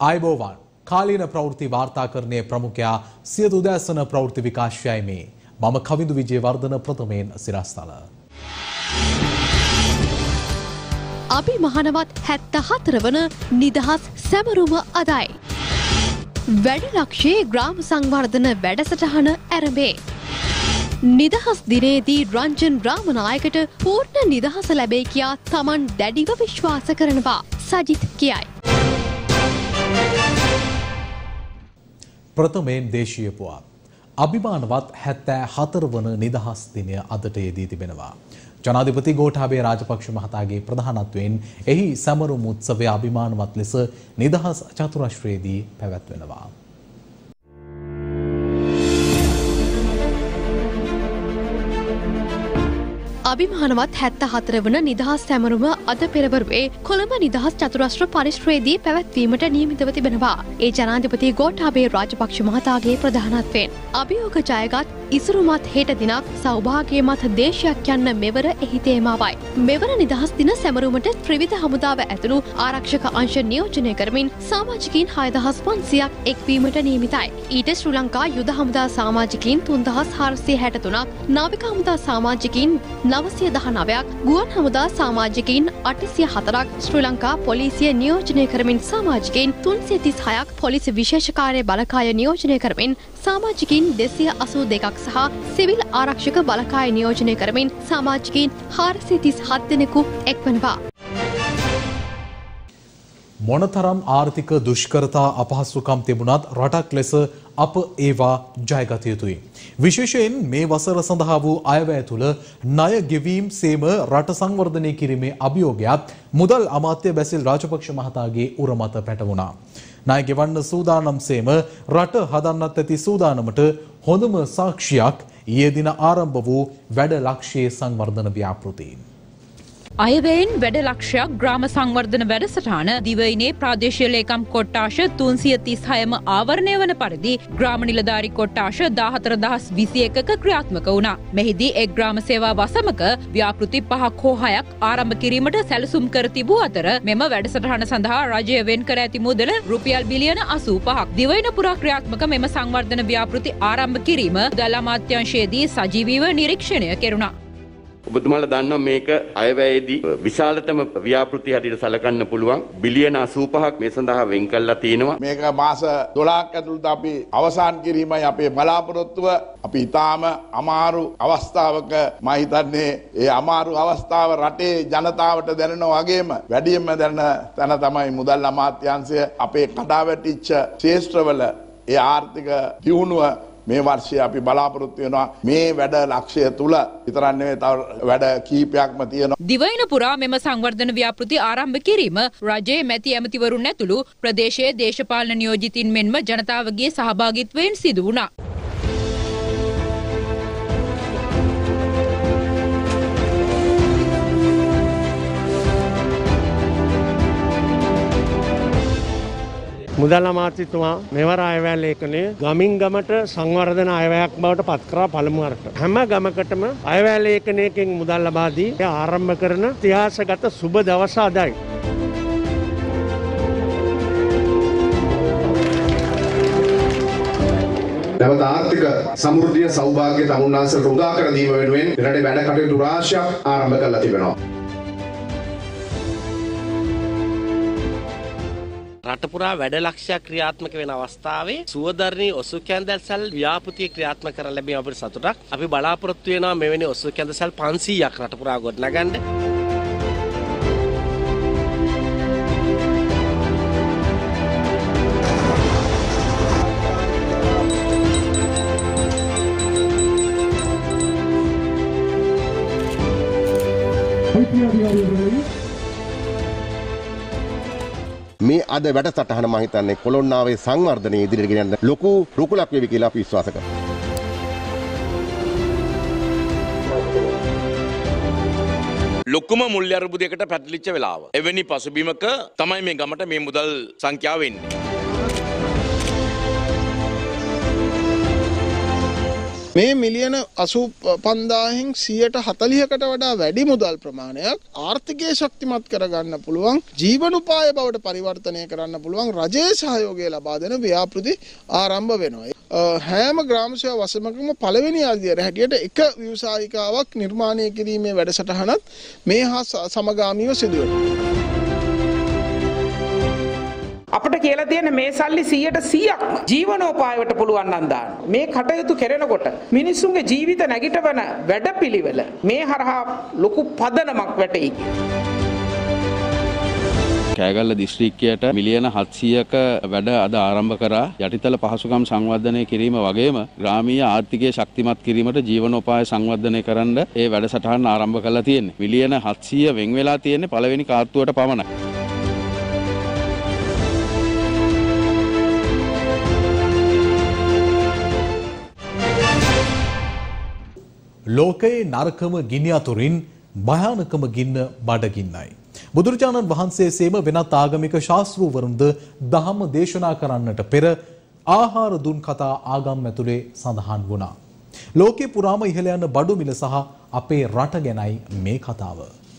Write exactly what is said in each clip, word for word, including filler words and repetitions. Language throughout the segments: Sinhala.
आयबोवान කාලීන ප්‍රවෘත්ති වාර්තාකරණයේ ප්‍රමුඛයා සියදු උදෑසන ප්‍රවෘත්ති විකාශයයි මේ මම කවිඳු විජේවර්ධන ප්‍රථමයෙන් සිරස්තල. අභිමහනවත් හැත්තහතර වන නිදහස් සැමරුම අදයි. වැඩ ලක්ෂයේ ග්‍රාම සංවර්ධන වැඩසටහන ඇරඹේ. නිදහස් දිනේදී රංජන් රාමනායකට පූර්ණ නිදහස ලැබේ කියා තමන් දැඩිව විශ්වාස කරනවා සජිත් කියයි. ප්‍රථමයෙන් දේශීය පුවත්. අභිමානවත් හැත්තෑ හතර වන නිදහස් දිනය අදට යෙදී තිබෙනවා. ජනාධිපති ගෝඨාභය රාජපක්ෂ මහතාගේ ප්‍රධානත්වයෙන් එහි සැමරුම් උත්සවය අභිමානවත් ලෙස නිදහස් චතුරස්‍රයේදී පැවැත්වෙනවා. අභිමානවත් හැත්තහතර වන නිදහස් සැමරුම අද පෙරවරුවේ කොළඹ නිදහස් චතුරස්‍ර පරිශ්‍රයේදී පැවැත්වීමට නියමිතව තිබෙනවා. ඒ ජනාධිපති ගෝඨාභය රාජපක්ෂ මහතාගේ ප්‍රධානත්වයෙන් අභියෝග ජයගත් ඉසුරුමත් හෙට දිනක් සෞභාග්‍යමත් දේශයක් යන්න මෙවර එහි තේමාවයි. මෙවර නිදහස් දින සැමරුමට ත්‍රිවිධ හමුදාව ඇතුළු ආරක්ෂක අංශ නියෝජනය කරමින් සමාජිකයින් හයදහස් පන්සියයක් එක්වීමට නියමිතයි. ඊට ශ්‍රී ලංකා යුද හමුදා සමාජිකයින් තුන්දහස් හාරසිය හැට තුනක්, නාවික හමුදා සමාජිකයින් නවසිය දහනවයක්, ගුවන් හමුදා සමාජිකයින් අටසිය හතරක්, ශ්‍රී ලංකා පොලිසිය නියෝජනය කරමින් සමාජිකයින් තුන්සිය තිස් හයක්, පොලිස් විශේෂ කාර්ය බලකාය නියෝජනය කරමින් සමාජිකයින් දෙසිය අසූ දෙකක් සහ සිවිල් ආරක්ෂක බලකාය නියෝජනය කරමින් සමාජිකයින් හාරසිය තිස් හත් දෙනෙකු එක්වනවා. මොනතරම් ආර්ථික දුෂ්කරතා අපහසුකම් තිබුණත් රටක් ලෙස අප ඒවා ජයගත යුතුයි. විශේෂයෙන් මේ වසර සඳහා වූ අයවැය තුළ ණය ගෙවීම් සේම රට සංවර්ධනය කිරීමේ අභියෝගයක් මුදල් අමාත්‍ය බැසිල් රාජපක්ෂ මහතාගේ උර මත පැටවුණා. ණය ගෙවන්න සූදානම් සේම රට හදන්නත් ඇති සූදානමට හොඳම සාක්ෂියක් ඊයේ දින ආරම්භ වූ වැඩ ලක්ෂයේ සංවර්ධන ව්‍යාපෘතීන්. අයවැයෙන් වැඩ ලක්ෂයක් ග්‍රාම සංවර්ධන වැඩසටහන දිවයිනේ ප්‍රාදේශීය ලේකම් කොට්ටාශ තුන්සිය තිස් හයම ආවරණය වන පරිදි ග්‍රාම නිලධාරි කොට්ටාශ දාහතර දහස් විසි එකක ක්‍රියාත්මක වුණා. මෙහිදී එක් ග්‍රාම සේවා වසමක ව්‍යාපෘති පහක් හෝ හයක් ආරම්භ කිරීමට සැලසුම් කර තිබූ අතර මෙම වැඩසටහන සඳහා රජය වෙන් කර ඇති මුදල රුපියල් බිලියන අසූ පහක්. දිවයින පුරා ක්‍රියාත්මක මෙම සංවර්ධන ව්‍යාපෘති ආරම්භ කිරීම මුදල් අමාත්‍යාංශයේදී සජීවීව නිරීක්ෂණය කෙරුණා. ඔබතුමාලා දන්නවා මේක අයවැයේදී විශාලතම ව්‍යාපෘති හැටියට සැලකන්න පුළුවන් බිලියන අසූ පහක් මේ සඳහා වෙන් කරලා තියෙනවා. මේක මාස දොළහක් ඇතුළත අපි අවසන් කිරීමයි අපේ බලාපොරොත්තුව. අපි ඊටාම අමාරු අවස්ථාවක මම හිතන්නේ ඒ අමාරු අවස්ථාව රටේ ජනතාවට දැනෙනා වගේම වැඩියෙන්ම දැනෙන තැන තමයි මුදල් අමාත්‍යාංශය අපේ කඩාවැටිච්ච ක්ෂේත්‍රවල ඒ ආර්ථික දියුණුව මේ වර්ෂය අපි බලාපොරොත්තු වෙනවා. මේ වැඩ ලක්ෂය තුල විතරක් නෙවෙයි තව වැඩ කීපයක්ම තියෙනවා. දිවයින පුරා මෙම සංවර්ධන ව්‍යාපෘති ආරම්භ කිරීම රජයේ මැති ඇමතිවරුන් ඇතුළු ප්‍රදේශයේ දේශපාලන නියෝජිතින් මෙන්ම ජනතාවගේ සහභාගීත්වයෙන් සිදු වුණා. මුදල් අමාත්‍යතුමා මෙවර අයවැය ලේඛනය ගමින් ගමට සංවර්ධන අයවැයක් බවට පත් කරා පළමු වරට. හැම ගමකටම අයවැය ලේඛනයකින් මුදල් ලබා දී ආරම්භ කරන ඉතිහාසගත සුබ දවස අදයි. නැවත ආර්ථික සමෘද්ධිය සෞභාග්‍ය තමුන්නාන්සලට උදා කර දීම වෙනුවෙන් රටේ වැඩ කටයුතු රාශියක් ආරම්භ කරලා තිබෙනවා. රට පුරා වැඩ ලක්ෂයක් ක්‍රියාත්මක වෙන අවස්ථාවේ සුවදර්ණී ඔසු කැඳැල්සල් ව්‍යාපෘතිය ක්‍රියාත්මක කරලා ලැබීම අපිට සතුටක්. අපි බලාපොරොත්තු වෙනවා මෙවැනි ඔසු කැඳැල්සල් පන්සීයක් රට පුරා ගොඩනගන්න. මේ අද වැඩසටහන මම හිතන්නේ කොළොන්නාවේ සංවර්ධනයේ ඉදිරියට ගෙන යන්න ලොකු රුකුලක් වේවි කියලා අපි විශ්වාස කරනවා. ලොකුම මුල්‍ය අරුබුදයකට පැටලිච්ච වෙලාව. එවැනි පසුබිමක තමයි මේ ගමට මේ මුදල් සංඛ්‍යාව වෙන්නේ. මේ මිලියන අසූ පන්දාහෙන් සියයට හතළිහකට වඩා වැඩි මුදල් ප්‍රමාණයක් ආර්ථිකය ශක්තිමත් කරගන්න පුළුවන් ජීවනෝපාය බවට පරිවර්තනය කරන්න පුළුවන් රජයේ සහයෝගය ලබා දෙන ව්‍යාපෘති ආරම්භ වෙනවා. හැම ග්‍රාම සේවා වසමකම පළවෙනි අදියර හැටියට එක ව්‍යවසායිකාවක් නිර්මාණය කිරීමේ වැඩසටහනත් මේ හා සමගාමීව සිදු වෙනවා. අපිට කියලා තියෙන මේ සල්ලි සීයට සීයක්ම ජීවනෝපායවට පුළුවන් නම් දාන්න. මේ කටයුතු කරනකොට මිනිසුන්ගේ ජීවිත නැගිටවන වැඩපිළිවෙල මේ හරහා ලොකු පදනමක් වැටෙයි. කෑගල්ල දිස්ත්‍රික්කයට මිලියන හත්සියයක වැඩ අද ආරම්භ කරා යටිතල පහසුකම් සංවර්ධනය කිරීම වගේම ග්‍රාමීය ආර්ථිකය ශක්තිමත් කිරීමට ජීවනෝපාය සංවර්ධනය කරන්න ඒ වැඩසටහන ආරම්භ කරලා තියෙන්නේ. මිලියන හත්සිය වෙන් වෙලා තියෙන්නේ පළවෙනි කාර්තුවට පමණයි. ලෝකයේ නරකම ගිනි අතුරින් භයානකම ගින්න බඩගින්නයි. බුදුරජාණන් වහන්සේ සේම වෙනත් ආගමික ශාස්ත්‍රූවරුන්ද දහම දේශනා කරන්නට පෙර ආහාර දුන් කතා ආගම් ඇතුලේ සඳහන් වුණා. ලෝකේ පුරාම ඉහළ යන බඩු මිල සහ අපේ රට ගැනයි මේ කතාව.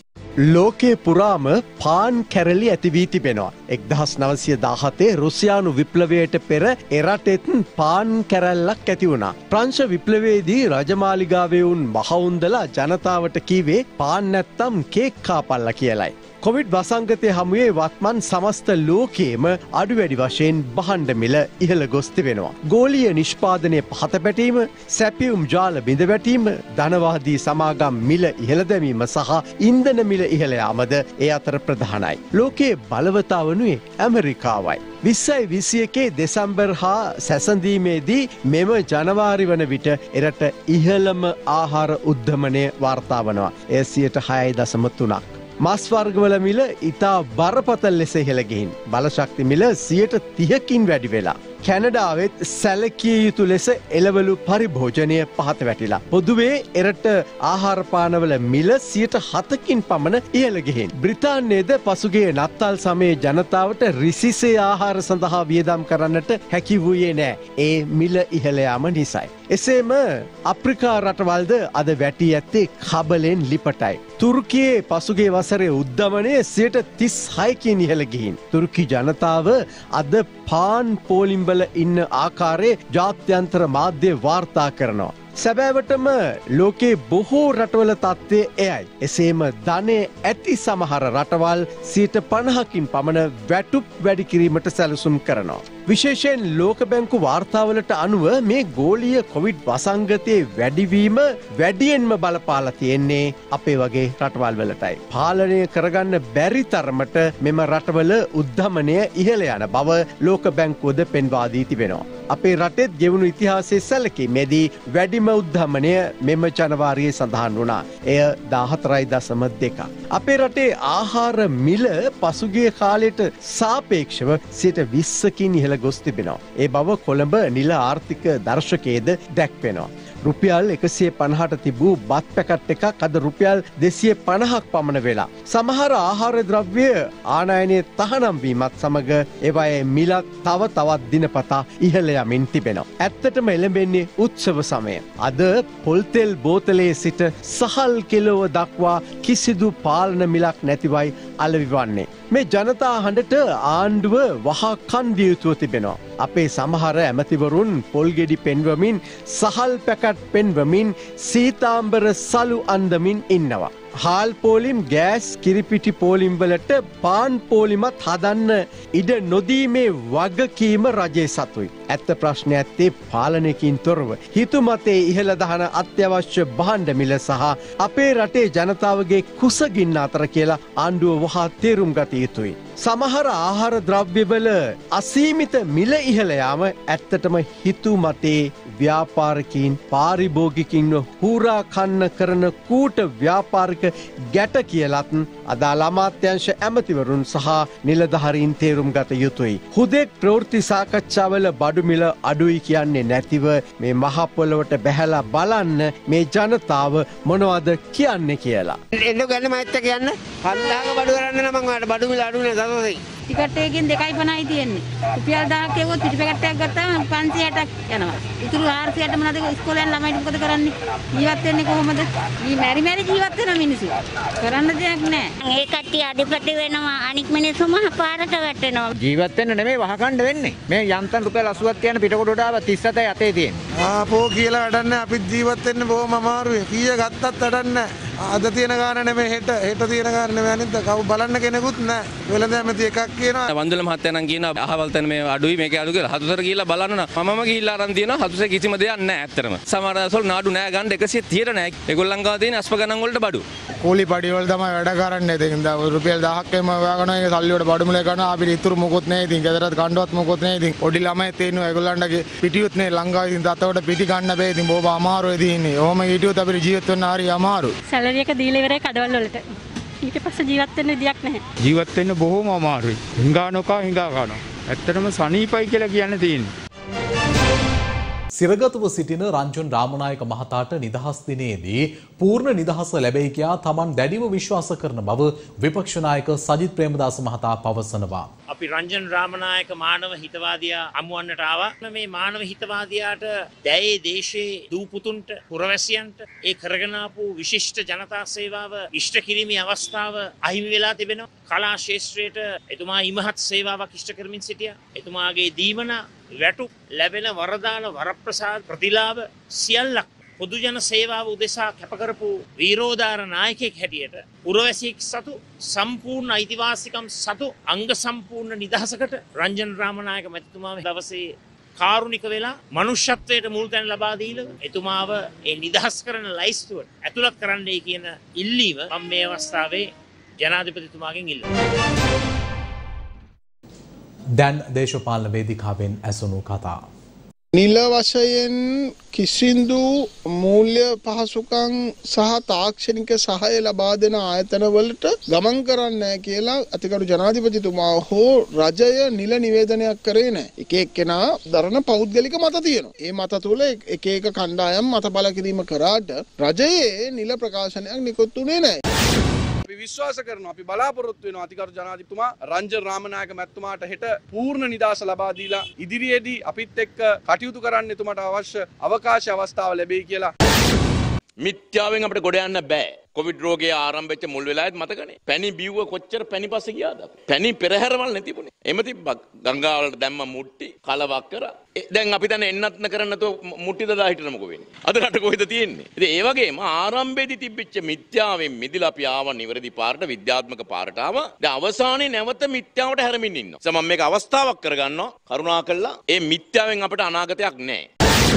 ලෝකේ පුරාම පාන් කැරලි ඇති වී තිබෙනවා. එක්දහස් නවසිය දාහතේ රුසියානු විප්ලවයට පෙර එරටෙත් පාන් කැරැල්ලක් ඇති වුණා. ප්‍රංශ විප්ලවයේදී රජමාලිගාවේ වුන් මහවුන්දලා ජනතාවට කීවේ පාන් නැත්තම් කේක් කාපල්ලා කියලයි. කොවිඩ් වසංගතය හමුවේ වත්මන් සමස්ත ලෝකයේම අඩු වැඩි වශයෙන් බහන්ඩ මිල ඉහළ ගොස් තිබෙනවා. ගෝලීය නිෂ්පාදනය පහත පැටීම, සැපියුම් ජාල බිඳ වැටීම, ධනවාදී සමාගම් මිල ඉහළ දැමීම සහ ඉන්ධන මිල ඉහළ යාමද ඒ අතර ප්‍රධානයි. ලෝකයේ බලවතා වනුයේ ඇමරිකාවයි. විස්සයි විසි එකේ දෙසැම්බර් හා සැසඳීමේදී මෙම ජනවාරි වන විට එරට ඉහළම ආහාර උද්ධමනය වාර්තා වනවා. එය සියයට හයයි දශම තුනක්. මස් වර්ගවල මිල ඉතා බරපතල ලෙස ඉහළ ගිහින් බලශක්ති මිල සියයට තිහකින් වැඩි වෙලා. කැනඩාවෙත් සැලකිය යුතු ලෙස එළවලු පරිභෝජනය පහත වැටිලා. පොදුවේ එරට ආහාරපානවල මිල සියයට හතකින් පමණ ඉහළ ගිහින්. බ්‍රිතාන්‍යයේද පසුගිය නත්තල් සමයේ ජනතාවට රිසිසේ ආහාර සඳහා වියදම් කරන්නට හැකි වූයේ නෑ. ඒ මිල ඉහළ යාම නිසයි. එසේම අප්‍රිකා රටවල්ද අද වැටී ඇත්තේ කබලෙන් ලිපටයි. තුර්කියේ පසුගේ වසරේ උද්ධමනය සියයට තිස් හයකින් ඉහළ ගිහින්. තුර්කි ජනතාව අද පාන් පෝලිම්බල ඉන්න ආකාරයේ ජාත්‍යන්තර මාධ්‍ය වාර්තා කරනවා. සැබෑවටම ලෝකේ බොහෝ රටවල තත්ත්වය එයයි. එසේම ධනය ඇති සමහර රටවල් සියයට පණහකින් පමණ වැටුප් වැඩි කිරීමට සැලසුම් කරනවා. විශේෂයෙන් ලෝක බැංකු වාර්තාවලට අනුව මේ ගෝලීය කොවිඩ් වසංගතයේ වැඩිවීම වැඩියෙන්ම බලපාලා තියෙන්නේ අපේ වගේ රටවල් වලටයි. පාලනය කරගන්න බැරි තරමට මෙම රටවල උද්ධමනය ඉහළ යන බව ලෝක බැංකුවද පෙන්වා දී තිබෙනවා. අපේ රටෙත් ගෙවුණු ඉතිහාසයේ සැලකීමේදී වැඩිම උද්ධමනය මෙම ජනවාරියේ සඳහන් වුණා. එය දාහතරයි දශම දෙකක්. අපේ රටේ ආහාර මිල පසුගිය කාලයට සාපේක්ෂව සියයට විස්සකින් ඉහළ ගොස් තිබෙනවා. ඒ බව කොළඹ නිල ආර්ථික දර්ශකයේද දැක්වෙනවා. රුපියල් එකසිය පනහට තිබූ බත් පැකට් එකක් අද රුපියල් දෙසිය පනහක් පමණ වෙලා. සමහර ආහාර ද්‍රව්‍ය ආනයනය තහනම් වීමත් සමග ඒවායේ මිලත් තව තවත් දිනපතා ඉහළ යමින් තිබෙනවා. ඇත්තටම එළඹෙන්නේ උත්සව සමය. අද පොල්තෙල් බෝතලයේ සිට සහල් කිලෝව දක්වා කිසිදු පාලන මිලක් නැතිවයි අලවිවන්නේ. මේ ජනතා හඬට ආණ්ඩුව වහා කන් දිය යුතුව තිබෙනවා. අපේ සමහර ඇමතිවරුන් පොල්ගෙඩි පෙන්වමින් සහල් පැකට් පෙන්වමින් සීතාම්බර සලු අන්දමින් ඉන්නවා. හාල් පෝලිම් ගෑස් කිරිපිටි පෝලිම් වලට පාන් පෝලිමත් හදන්න ඉඩ නොදීමේ වගකීම රජයේ සතුයි. ඇත්ත ප්‍රශ්නය ඇත්තේ පාලනයකින් තොරව හිතුමතේ ඉහළ දහන අත්‍යවශ්‍ය භාණ්ඩ මිල සහ අපේ රටේ ජනතාවගේ කුසගින්න අතර කියලා ආණ්ඩුව වහා තේරුම් ගත යුතුයි. සමහර ආහාර ද්‍රව්‍යවල අසීමිත මිල ඉහළ යාම ඇත්තටම හිතුමතේ ව්‍යාපාරිකයින් පාරිභෝගිකින්ව හූරා කන්න කරන කූට ව්‍යාපාරික ගැට කියලත් අදාළ අමාත්‍යංශ ඇමතිවරුන් සහ නිලධාරීන් තේරුම් ගත යුතුයි. හුදෙක් ප්‍රවෘත්ති සාකච්ඡාවල බඩු මිල අඩුයි කියන්නේ නැතිව මේ මහ පොළොවට බැහැලා බලන්න මේ ජනතාව මොනවද කියන්නේ කියලා. එන්න ගන්න මයිත් කියන්න. පන්දාක බඩු කරන්න නම් මම බඩු මිල අඩු නේ සතෝසෙයි. ටිකට් එකකින් දෙකයි පනහයි තියෙන්නේ. රුපියල් දහයක් එවුවොත් පිටි පැකට් එකක් ගත්තාම පන්සිය අටක් යනවා. ඉතුරු හාරසිය අට මොනවද ඉස්කෝලෙන් ළමයිට මොකද කරන්නේ? ජීවත් වෙන්නේ කොහොමද? මේ මැරි මැරි ජීවත් වෙන මිනිස්සු. කරන්න දෙයක් නැහැ. ඒ කට්ටිය අඩිපටි වෙනවා අනික් මිනිස්සුම පාරට වැටෙනවා. ජීවත් වෙන්න නෙමෙයි වහකණ්ඩ වෙන්නේ. මේ යන්තම් රුපියල් අසූවක් කියන පිටකොටුවට ආව තිස් සතයි අතේ තියෙන්නේ. ආපෝ කියලා වැඩක් නැහැ. අපිත් ජීවත් වෙන්න බොහොම අමාරුයි. කීය ගත්තත් වැඩක් නැහැ. අද තියෙන ගාන නෙමෙයි හෙට හෙට තියෙන ගාන නෙමෙයි අනිත් කව බලන්න කෙනෙකුත් නැහැ. වෙලඳ ඇමති එකක් කියනවා. වන්දල මහත්තයා නම් කියනවා අහවල් තැන මේ අඩුයි මේකේ අඩු කියලා. හතුසර ගිහිල්ලා බලන්න නම් මමම ගිහිල්ලා අරන් තියෙනවා හතුසේ කිසිම දෙයක් නැහැ ඇත්තටම. සමහර දවස්වල නාඩු නැහැ ගන්න එකසිය තිහට නැහැ. ඒගොල්ලන් ගාව තියෙන අස්ප ගණන් වලට බඩු. කූලි පඩි වල තමයි වැඩ කරන්නේ. ඉතින් දැන් රුපියල් දහයක් එම හොයාගෙන ඒ සල්ලි වලට බඩු මුලේ ගන්නවා. අපිට ඉතුරු මොකොත් නැහැ. ඉතින් ගෙදරත් කණ්ඩවත් මොකොත් නැහැ. ඉතින් පොඩි ළමයි තියෙනවා ඒගොල්ලන්ගේ පිටියුත් නේ ලංකාවේ ඉතින් දතවට පිටි ගන්න බෑ. ඉතින් බොහොම අමාරුයි තියෙන්නේ. ඔහොම හිටියොත් අපිට ජීවත් වෙන්න හරි අමාරුයි. සැලරි එක දීලා ඉවරයි කඩවල වලට. ඊට පස්සේ ජීවත් වෙන්න විදියක් නැහැ. ජීවත් වෙන්න බොහොම අමාරුයි. හිඟා නොකා හිඟා ගන්නවා. ඇත්තටම සනීපයි කියලා කියන්න තියෙන්නේ. සිරගතව සිටින රංජන් රාමනායක මහතාට නිදහස් දිනයේදී පූර්ණ නිදහස ලැබෙයි කියා තමන් දැඩිව විශ්වාස කරන බව විපක්ෂ නායක සජිත් ප්‍රේමදාස මහතා පවසනවා. අපි රංජන් රාමනායක මානව හිතවාදියා හමුවන්නට ආවා. මේ මානව හිතවාදියාට දැයේ දේශයේ දූපුතුන්ට පුරවැසියන්ට ඒ කරගෙන ආපු විශිෂ්ට ජනතා සේවාව ඉෂ්ට කිරීමේ අවස්ථාව අහිමි වෙලා තිබෙනවා. කලා ශාස්ත්‍රයට එතුමා ඉමහත් සේවාවක් ඉෂ්ට කරමින් සිටියා. එතුමාගේ දීමනා වැටු ලැබෙන වරදාන වරප්‍රසාද ප්‍රතිලාභ සියල්ලක් පොදු ජන සේවාව උදෙසා කැපකරපු වීරෝදාර නායකයෙක් හැටියට පුරවැසියෙක් සතු සම්පූර්ණ අයිතිවාසිකම් සතු අංග සම්පූර්ණ නිදහසකට රංජන් රාමනායක මැතිතුමා දවසේ කාරුණික වෙලා මනුෂ්‍යත්වයට මුල් තැන ලබා දීලා එතුමාව ඒ නිදහස් කරන ලයිස්තුවට ඇතුළත් කරන්නයි කියන ඉල්ලීම මම මේ අවස්ථාවේ ජනාධිපතිතුමාගෙන් ඉල්ලනවා. දැන් දේශපාලන වේදිකාවෙන් ඇසුණු කතා. නිල වශයෙන් කිසිදු මූල්‍ය පහසුකම් සහ තාක්ෂණික සහාය ලබා දෙන ආයතනවලට ගමන් කරන්නේ නැහැ කියලා අතිගරු ජනාධිපතිතුමා හෝ රජය නිල නිවේදනයක් කරේ නැහැ. එක එක්කෙනා දරන පෞද්ගලික මත තියෙනවා. ඒ මත තුල එක එක කණ්ඩායම් මත බල කිරීම කරාට රජයේ නිල ප්‍රකාශනයක් නිකුත් වුණේ නැහැ. අපි විශ්වාස කරනවා අපි බලාපොරොත්තු වෙනවා අතිගරු ජනාධිපතිතුමා රංජන් රාමනායක මැතිතුමාට හෙට පූර්ණ නිදහස ලබා දීලා ඉදිරියේදී අපිත් එක්ක කටයුතු කරන්න එතුමාට අවශ්‍ය අවකාශ අවස්ථාව ලැබෙයි කියලා. මිත්‍යාවෙන් අපිට ගොඩ යන්න බෑ. කොවිඩ් රෝගය ආරම්භ වෙච්ච මුල් වෙලාවෙත් මතකනේ. පැණි බිව්ව කොච්චර පැණි පස්සේ ගියාද අපි. පැණි පෙරහැරවල් නැතිබුනේ. එම තිබ්බා ගංගා වලට දැම්ම මුට්ටි කලවක් කරා. දැන් අපි දැන් එන්නත් නැකරන්න නැතුව මුට්ටි දදා හිටන මොකෝ වෙන්නේ. අද රට කොහෙද තියෙන්නේ? ඉතින් ඒ වගේම ආරම්භයේදී තිබිච්ච මිත්‍යාවෙන් මිදලා අපි ආවා නිවැරදි පාරට විද්‍යාත්මක පාරට ආවා. දැන් අවසානයේ නැවත මිත්‍යාවට හැරෙමින් ඉන්නවා. සම මම මේක අවස්ථාවක් කරගන්නවා. කරුණාකරලා ඒ මිත්‍යාවෙන් අපිට අනාගතයක් නැහැ.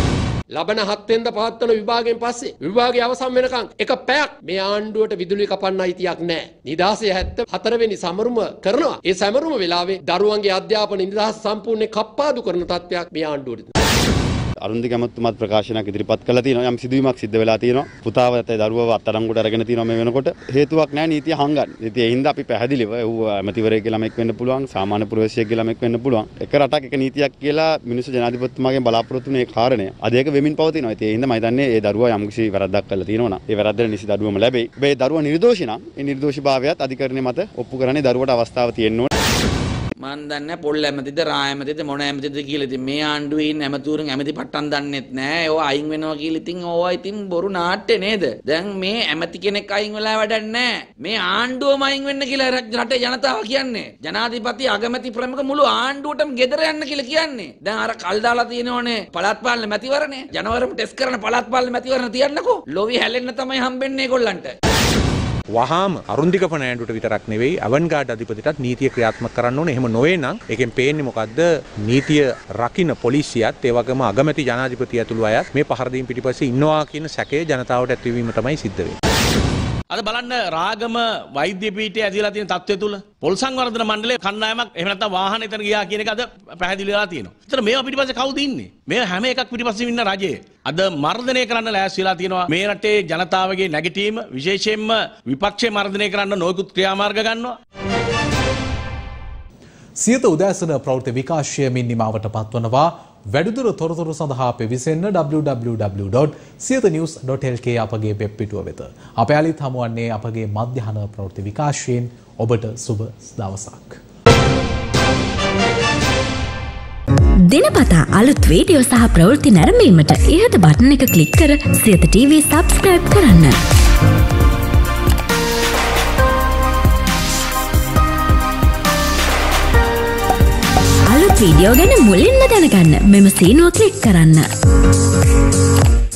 ලබන හත් වෙනිදා පහත් වෙන විභාගයෙන් පස්සේ විභාගය අවසන් වෙනකන් එක පැයක් මේ ආණ්ඩුවට විදුලි කපන්න අයිතියක් නැහැ. නිදහසේ හැත්තෑ හතර වෙනි සමරුම කරනවා. ඒ සමරුම වෙලාවේ දරුවන්ගේ අධ්‍යාපන නිදහස සම්පූර්ණයෙන් කප්පාදු කරන තත්ත්වයක් මේ ආණ්ඩුවට. අරුන්දි කැමැතුමත් ප්‍රකාශනයක් ඉදිරිපත් කළා තියෙනවා. යම් සිදුවීමක් සිද්ධ වෙලා තියෙනවා. පුතාව ඇතේ දරුවව අත්අඩංගුවට අරගෙන තියෙනවා මේ වෙනකොට. හේතුවක් නැහැ නීතිය හංගන්න. ඉතින් ඒ හින්දා අපි පැහැදිලිව ඌ ඇමතිවරයෙක් කියලා ළමෙක් වෙන්න පුළුවන්, සාමාන්‍ය පුරවැසියෙක් කියලා ළමෙක් වෙන්න පුළුවන්. එක රටක් එක නීතියක් කියලා මිනිස්සු ජනාධිපතිතුමාගෙන් බලාපොරොත්තු වෙන ඒ කාරණය අද ඒක වෙමින් පවතිනවා. ඉතින් ඒ හින්දා මම හිතන්නේ ඒ දරුවා යම් කිසි වැරද්දක් කළා තියෙනවා නම් ඒ වැරද්දට නිසි දඩුවම ලැබෙයි. හැබැයි දරුවා නිර්දෝෂී නම් ඒ නිර්දෝෂීභාවයත් අධිකරණය මත ඔප්පු කරන්නේ දරුවට අවස්ථාව තියෙන්න ඕනේ. මන් දන්නේ පොල් ඇමතිද රා ඇමතිද මොන ඇමතිද කියලා. ඉතින් මේ ආණ්ඩුවේ ඉන්න ඇමතුරුන් ඇමති පට්ටම් දන්නෙත් නෑ. ඒවා අයින් වෙනවා කියලා ඉතින් ඕවා ඉතින් බොරු නාට්‍ය නේද? දැන් මේ ඇමති කෙනෙක් අයින් වෙලා වැඩක් නෑ. මේ ආණ්ඩුවම අයින් වෙන්න කියලා රටේ ජනතාව කියන්නේ. ජනාධිපති අගමැති ප්‍රමුඛ මුළු ආණ්ඩුවටම ගෙදර යන්න කියලා කියන්නේ. දැන් අර කල් දාලා තියෙනෝනේ පළාත් පාලන මැතිවරණය. ජනවරම ටෙස්ට් කරන පළාත් පාලන මැතිවරණ තියන්නකෝ. ලොවි හැලෙන්න තමයි හම්බෙන්නේ ඒගොල්ලන්ට. වහාම අරුන්දික පනෑන්ඩුවට විතරක් නෙවෙයි අවන්ගාඩ් අධිපතිටත් නීතිය ක්‍රියාත්මක කරන්න ඕනේ. එහෙම නොවේ නම් ඒකෙන් පේන්නේ මොකද්ද? නීතිය රකින්න පොලිසියත් ඒ වගේම අගමැති ජනාධිපති ඇතුළු අයත් මේ පහර දීම් පිටිපස්සේ ඉන්නවා කියන සැකය ජනතාවට ඇතිවීම තමයි සිද්ධ වෙන්නේ. අද බලන්න රාගම වෛද්‍ය පීඨයේ ඇදලා තියෙන තත්ත්වය තුල පොල් සංවර්ධන මණ්ඩලයේ කණ්ඩායමක් එහෙම නැත්නම් වාහන එතන ගියා කියන එක අද පැහැදිලි වෙලා තියෙනවා. ඒතර මේවා පිටිපස්සේ කවුද ඉන්නේ? මේ හැම එකක් පිටිපස්සේ ඉන්න රජය. අද මර්ධනය කරන්න ලෑස්ති වෙලා තියෙනවා. මේ රටේ ජනතාවගේ නැගිටීම විශේෂයෙන්ම විපක්ෂය මර්ධනය කරන්න නොයෙකුත් ක්‍රියාමාර්ග ගන්නවා. සියත උදෑසන ප්‍රවෘත්ති විකාශය මින් නිමාවට පත්වනවා. වැඩිදුර තොරතුරු සඳහා පිවිසෙන්න W W W dot Siyatha news dot L K අපගේ වෙබ් පිටුව වෙත. අප යාලිත් හමුවන්නේ අපගේ මධ්‍යහන ප්‍රවෘත්ති විකාශයෙන්. ඔබට සුබ දවසක්. දිනපතා අලුත් වීඩියෝ සහ ප්‍රවෘත්ති නැරඹීමට ඉහත බටන් එක ක්ලික් කර සියත ටීවී සබ්ස්ක්‍රයිබ් කරන්න. අලුත් වීඩියෝ ගැන මුලින්ම දැනගන්න මෙම සීනුව ක්ලික් කරන්න.